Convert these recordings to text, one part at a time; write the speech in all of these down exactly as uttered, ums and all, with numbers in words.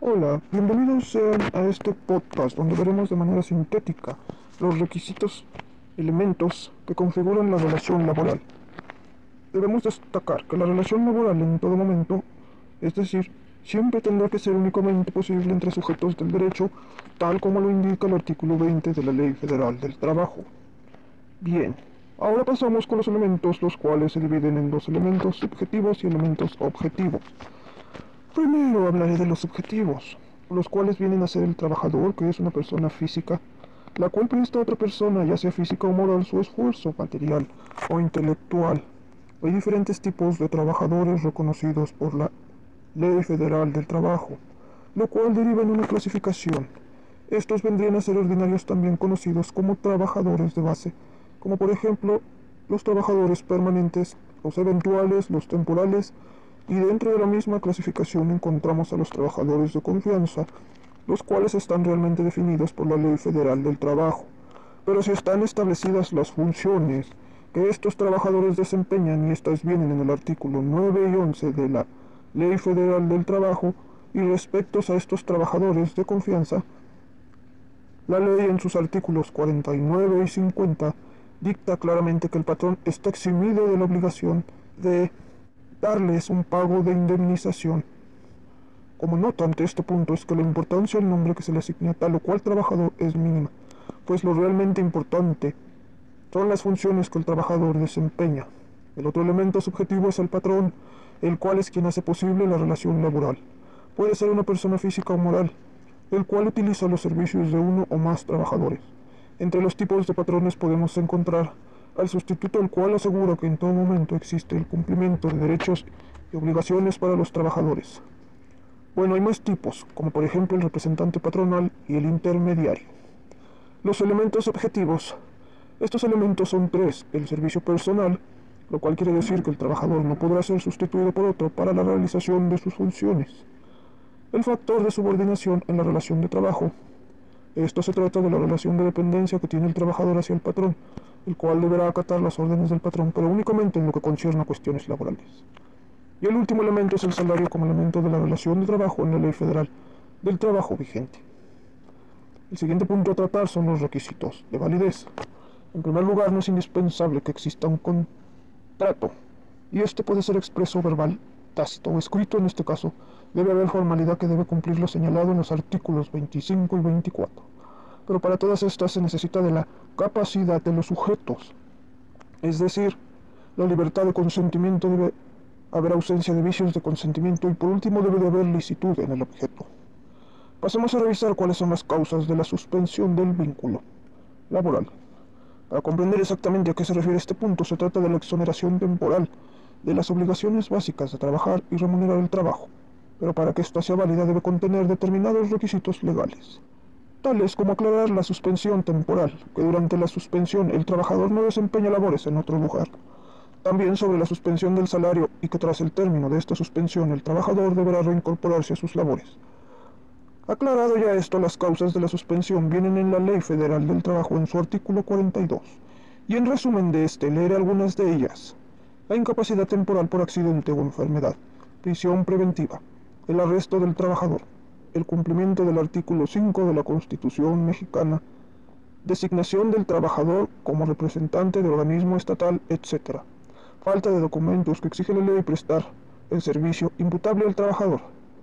Hola, bienvenidos sean a este podcast donde veremos de manera sintética los requisitos, elementos que configuran la relación laboral. Debemos destacar que la relación laboral en todo momento, es decir, siempre tendrá que ser únicamente posible entre sujetos del derecho, tal como lo indica el artículo veinte de la Ley Federal del Trabajo. Bien, ahora pasamos con los elementos, los cuales se dividen en dos elementos subjetivos y elementos objetivos. Primero hablaré de los subjetivos, los cuales vienen a ser el trabajador, que es una persona física, la cual presta a otra persona, ya sea física o moral, su esfuerzo material o intelectual. Hay diferentes tipos de trabajadores reconocidos por la Ley Federal del Trabajo, lo cual deriva en una clasificación. Estos vendrían a ser ordinarios también conocidos como trabajadores de base, como por ejemplo los trabajadores permanentes, los eventuales, los temporales, y dentro de la misma clasificación encontramos a los trabajadores de confianza, los cuales están realmente definidos por la Ley Federal del Trabajo. Pero si están establecidas las funciones que estos trabajadores desempeñan, y estas vienen en el artículo nueve y once de la Ley Federal del Trabajo, y respecto a estos trabajadores de confianza, la ley en sus artículos cuarenta y nueve y cincuenta dicta claramente que el patrón está eximido de la obligación de darles un pago de indemnización. Como nota ante este punto es que la importancia del nombre que se le asigna a tal o cual trabajador es mínima, pues lo realmente importante son las funciones que el trabajador desempeña. El otro elemento subjetivo es el patrón, el cual es quien hace posible la relación laboral. Puede ser una persona física o moral, el cual utiliza los servicios de uno o más trabajadores. Entre los tipos de patrones podemos encontrar al sustituto, el cual asegura que en todo momento existe el cumplimiento de derechos y obligaciones para los trabajadores. Bueno, hay más tipos, como por ejemplo el representante patronal y el intermediario. Los elementos objetivos. Estos elementos son tres: el servicio personal, lo cual quiere decir que el trabajador no podrá ser sustituido por otro para la realización de sus funciones. El factor de subordinación en la relación de trabajo. Esto se trata de la relación de dependencia que tiene el trabajador hacia el patrón, el cual deberá acatar las órdenes del patrón, pero únicamente en lo que concierne a cuestiones laborales. Y el último elemento es el salario como elemento de la relación de trabajo en la Ley Federal del Trabajo vigente. El siguiente punto a tratar son los requisitos de validez. En primer lugar, no es indispensable que exista un contrato, y este puede ser expreso, verbal, tácito o escrito. En este caso, debe haber formalidad que debe cumplir lo señalado en los artículos veinticinco y veinticuatro. Pero para todas estas se necesita de la capacidad de los sujetos, es decir, la libertad de consentimiento, debe haber ausencia de vicios de consentimiento, y por último debe de haber licitud en el objeto. Pasemos a revisar cuáles son las causas de la suspensión del vínculo laboral. Para comprender exactamente a qué se refiere este punto, se trata de la exoneración temporal de las obligaciones básicas de trabajar y remunerar el trabajo, pero para que ésta sea válida debe contener determinados requisitos legales, tales como aclarar la suspensión temporal, que durante la suspensión el trabajador no desempeña labores en otro lugar. También sobre la suspensión del salario, y que tras el término de esta suspensión el trabajador deberá reincorporarse a sus labores. Aclarado ya esto, las causas de la suspensión vienen en la Ley Federal del Trabajo en su artículo cuarenta y dos, y en resumen de este leeré algunas de ellas: la incapacidad temporal por accidente o enfermedad, prisión preventiva, el arresto del trabajador, el cumplimiento del artículo cinco de la Constitución mexicana, designación del trabajador como representante de organismo estatal, etcétera, falta de documentos que exige la ley, prestar el servicio imputable al trabajador,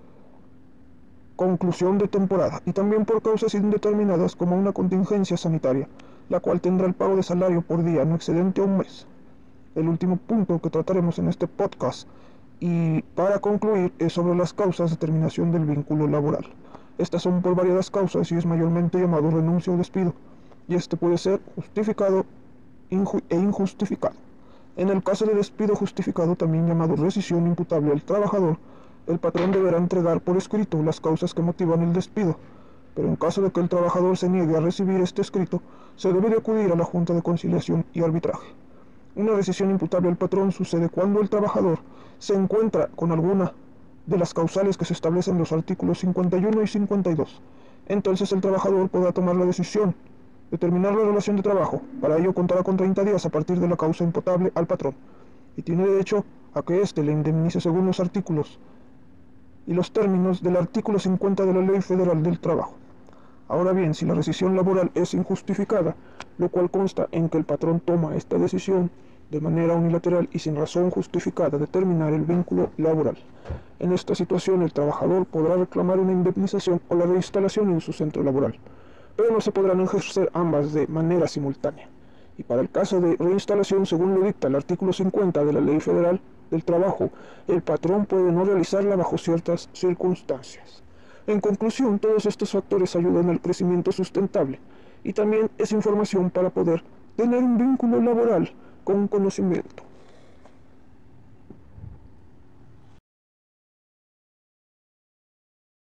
conclusión de temporada, y también por causas indeterminadas como una contingencia sanitaria, la cual tendrá el pago de salario por día no excedente a un mes. El último punto que trataremos en este podcast, y para concluir, es sobre las causas de terminación del vínculo laboral. Estas son por variadas causas y es mayormente llamado renuncia o despido, y este puede ser justificado e injustificado. En el caso de despido justificado, también llamado rescisión imputable al trabajador, el patrón deberá entregar por escrito las causas que motivan el despido, pero en caso de que el trabajador se niegue a recibir este escrito, se debe de acudir a la Junta de Conciliación y Arbitraje. Una rescisión imputable al patrón sucede cuando el trabajador se encuentra con alguna de las causales que se establecen en los artículos cincuenta y uno y cincuenta y dos. Entonces el trabajador podrá tomar la decisión de terminar la relación de trabajo. Para ello contará con treinta días a partir de la causa imputable al patrón, y tiene derecho a que éste le indemnice según los artículos y los términos del artículo cincuenta de la Ley Federal del Trabajo. Ahora bien, si la rescisión laboral es injustificada, lo cual consta en que el patrón toma esta decisión de manera unilateral y sin razón justificada de terminar el vínculo laboral. En esta situación, el trabajador podrá reclamar una indemnización o la reinstalación en su centro laboral, pero no se podrán ejercer ambas de manera simultánea. Y para el caso de reinstalación, según lo dicta el artículo cincuenta de la Ley Federal del Trabajo, el patrón puede no realizarla bajo ciertas circunstancias. En conclusión, todos estos factores ayudan al crecimiento sustentable y también es información para poder tener un vínculo laboral con conocimiento.